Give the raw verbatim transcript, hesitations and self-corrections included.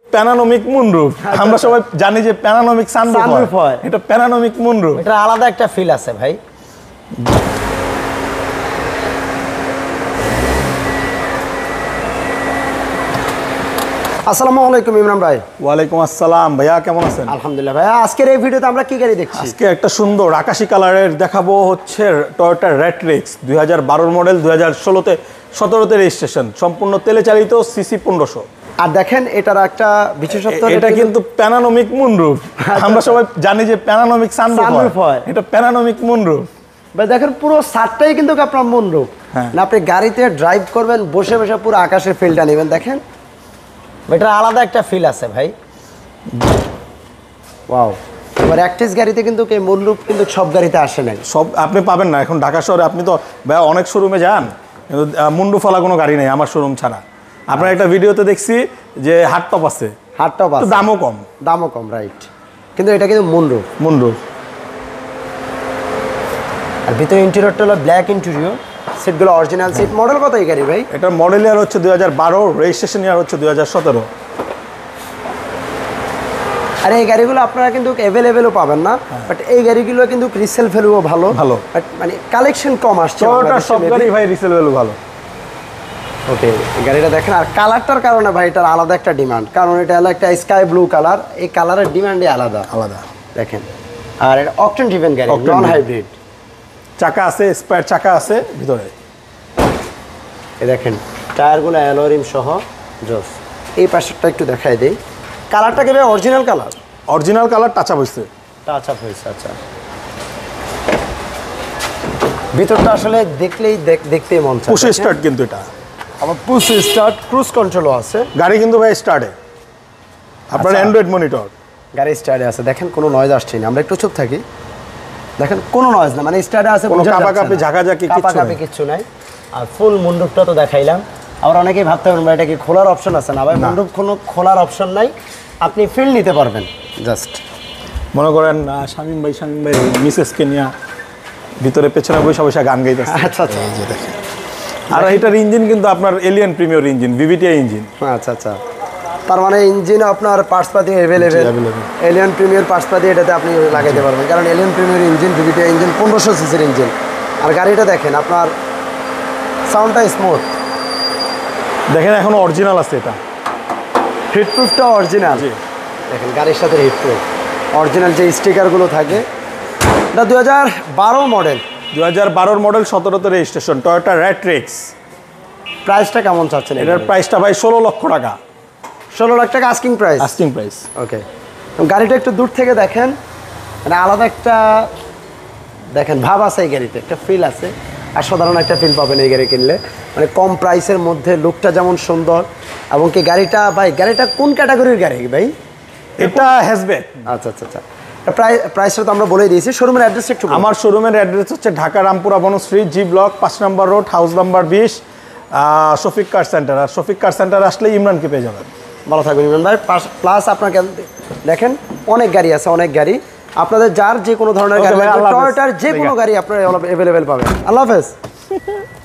Panoramic moonroof. আমরা সবাই জানি যে প্যানোরামিক সানরুফ হয়, এটা প্যানোরামিক মুনরুফ। এটা আলাদা একটা ফিল আছে ভাই। আসসালামু আলাইকুম ইমরান ভাই। ওয়ালাইকুম আসসালাম ভাইয়া, কেমন আছেন? আলহামদুলিল্লাহ ভাইয়া। আজকের এই ভিডিওতে আমরা কি গাড়ি দেখছি? আজকে একটা সুন্দর আকাশি কালারের দেখাবো, হচ্ছে টয়োটা রেট্রিক্স দুই হাজার বারোর মডেল, দুই হাজার ষোলোতে সতেরোতে রেজিস্ট্রেশন, সম্পূর্ণ তেলে চালিত, সিসি পনেরোশো। আর দেখেন এটার একটা বিশেষত্ব, এটা কিন্তু প্যানোরামিক মুনরুফ। আমরা সবাই জানি যে প্যানোরামিক সানরুফ হয়, এটা প্যানোরামিক মুনরুফ। ভাই দেখেন পুরো সারটাই কিন্তু আপনার মুনরুফ। না আপনি গাড়িতে ড্রাইভ করবেন, বসে বসে পুরো আকাশের ফিলটা নেবেন। দেখেন এটা আলাদা একটা ফিল আছে ভাই। ওয়াও। এবার অ্যাক্টিস গাড়িতে কিন্তু এই মুনরুফ কিন্তু সব গাড়িতে আসে নাই, সব আপনি পাবেন না। এখন ঢাকা শহরে আপনি তো ভাই অনেক শোরুমে যান, কিন্তু মুনরুফওয়ালা কোনো গাড়ি নেই আমার শোরুম ছাড়া। আপনার একটা ভিডিওতে দেখছি যে হার্ড টপ আছে, হার্ড টপ আছে, দামও কম, দামও কম রাইট, কিন্তু এটা কিন্তু মুনরুফ মুনরুফ। আর ভিতরে ইন্টেরিয়রটা হলো ব্ল্যাক ইন্টেরিয়র, সিটগুলো অরিজিনাল সিট। মডেল কত এই গাড়ি ভাই? এটা মডেল ইয়ার হচ্ছে দুই হাজার বারো, রেজিস্ট্রেশন ইয়ার হচ্ছে দুই হাজার সতেরো। আর এই গাড়িগুলো আপনারা কিন্তু অ্যাভেলেবেলও পাবেন না, বাট এই গাড়িগুলো কিন্তু রিসেল ভ্যালুও ভালো ভালো বাট মানে কালেকশন কম আসছে। সব গাড়ি ভাই রিসেল ভ্যালু ভালো। ওকে, এই গাড়িটা দেখেন। আর কালারটার কারণে ভাই এটার আলাদা একটা ডিমান্ড, কারণ এটা হলো একটা স্কাই ব্লু কালার। এই কালারের ডিমান্ডই আলাদা আলাদা দেখেন। আর এটা অকটেন ড্রিভেন গাড়ি, নন হাইব্রিড। চাকা আছে, স্পেয়ার চাকা আছে ভিতরে। এই দেখেন টায়ারগুলো অ্যালোরিম সহ জোস। এই পাশেরটা একটু দেখাই দেই। কালারটা কি ভাই original colour? Original colour, touch up হয়েছে, টাচ আপ হয়েছে। আচ্ছা, ভিতরটা আসলে দেখলেই দেখতেই মন চায়। পুশ স্টার্ট কিন্তু এটা, আবার পুশ স্টার্ট, ক্রুজ কন্ট্রোলও আছে। গাড়ি কিন্তু ভাই স্টার্টে, আপনার অ্যান্ড্রয়েড মনিটর। গাড়ি স্টার্টে আছে, দেখেন কোনো নয়েজ আসছে না। আমরা একটু চুপ থাকি, দেখেন কোনো নয়েজ না, মানে স্টার্টে আছে, কোনো কাপাকাপি ঝাঁকাঝাঁকি কাপাকাপি কিছু নাই। আর ফুল মুন্ডুপটা তো দেখাইলাম। আবার অনেকেই ভাবতে পারেন ভাই এটা কি খোলার অপশন আছে? না ভাই, মুন্ডুপ কোনো খোলার অপশন নাই, আপনি ফিল নিতে পারবেন। জাস্ট মনে করেন শামীম ভাই শামীম ভাই মিসেসকে নিয়ে ভিতরে পেছনে বসে বসে গান গাইতেছে। আচ্ছা আচ্ছা, দেখেন। আর এটার ইঞ্জিন কিন্তু আপনার Allion premier engine, VVTI engine. আচ্ছা আচ্ছা, তার মানে ইঞ্জিন আপনার পার্টসপাতি অ্যাভেলেবেল, এলিয়ান প্রিমিয়ার পার্টসপাতি এটাতে আপনি লাগাইতে পারবেন, কারণ Allion premier engine, VVTI engine, পনেরোশো সিসির ইঞ্জিন। আর গাড়িটা দেখেন আপনার সাউন্ডটা স্মুথ দেখেন, এখন অরিজিনাল আছে। এটা হিটপ্রুফটা অরিজিনাল, দেখেন গাড়ির সাথে হিটপ্রুফ অরিজিনাল যে স্টিকারগুলো থাকে। এটা দু হাজার বারো মডেল, দু হাজার বারোর মডেল, সতেরোতে রেজিস্ট্রেশন, টয়োটা রেট্রিক্স। প্রাইসটা কেমন চাচ্ছেন? এটার প্রাইসটা ভাই ষোলো লক্ষ টাকা। ষোলো লাখ টাকা asking price. Asking price. Okay, গাড়িটা একটু দূর থেকে দেখেন, মানে আলাদা একটা দেখেন ভাব আছে এই গাড়িতে, একটা ফিল আছে। আর সাধারণ একটা ফিল পাবেন এই গাড়ি কিনলে, মানে কম প্রাইসের মধ্যে। লুকটা যেমন সুন্দর, এবং কি গাড়িটা ভাই, গাড়িটা কোন ক্যাটাগরির গাড়ি ভাই? এটা হ্যাচব্যাক। আচ্ছা আচ্ছা আচ্ছা, প্রাইসটা তো আমরা বলেই দিয়েছি। শোরুমের অ্যাড্রেসটা একটু। আমার শোরুমের অ্যাড্রেস হচ্ছে ঢাকা রামপুরা বনশ্রী, জি ব্লক, পাঁচ নম্বর রোড, হাউস নাম্বার বিশ, শফিক কার সেন্টার। আর শফিক কার সেন্টার আসলে ইমরানকে পেয়ে যাবেন। ভালো থাকবেন ইমরান ভাই। প্লাস আপনাকে দেখেন অনেক গাড়ি আছে, অনেক গাড়ি। আপনাদের যার যে কোনো ধরনের গাড়ি, টয়োটার যে কোনো গাড়ি আপনারা অ্যাভেলেবেল পাবেন। আল্লাহ হাফেজ।